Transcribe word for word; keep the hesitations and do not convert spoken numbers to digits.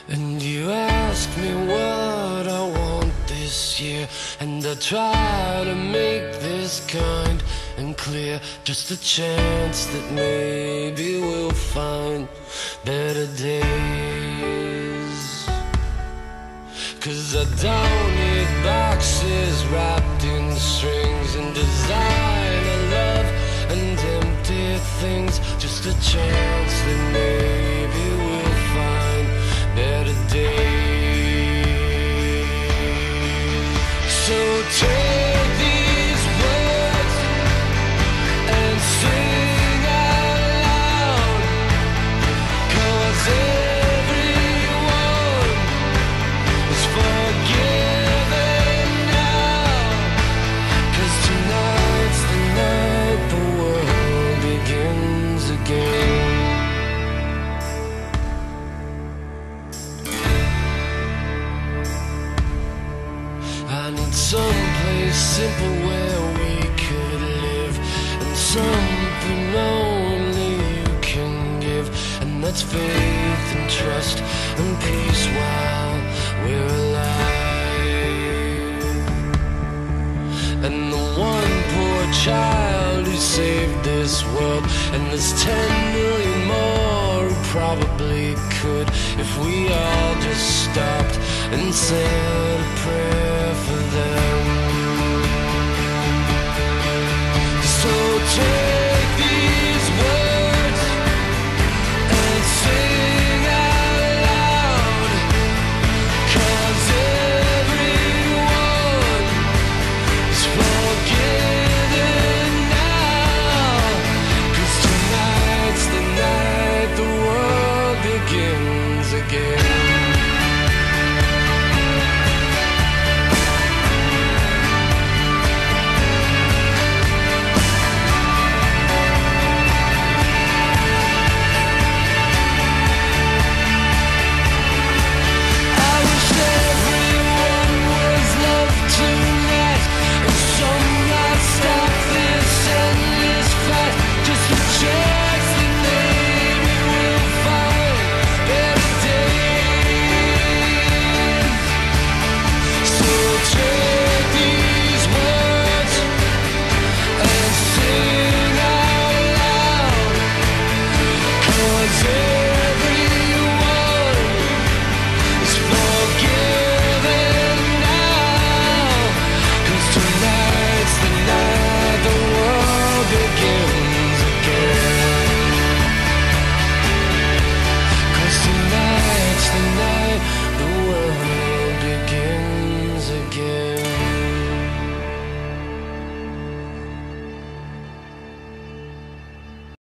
And you ask me what I want this year, and I try to make this kind and clear. Just a chance that maybe we'll find better days. 'Cause I don't need boxes wrapped in strings and designer love and empty things. Just a chance that maybe we'll find better days. So take these words and sing out loud, 'cause everyone is forgiven now. 'Cause tonight's the night the world begins again. I need someplace simple where we could live, and something only you can give, and that's faith and trust and peace while we're alive. And the one poor child who saved this world, and there's ten million more who probably could, if we all just stopped and said a prayer for them. So take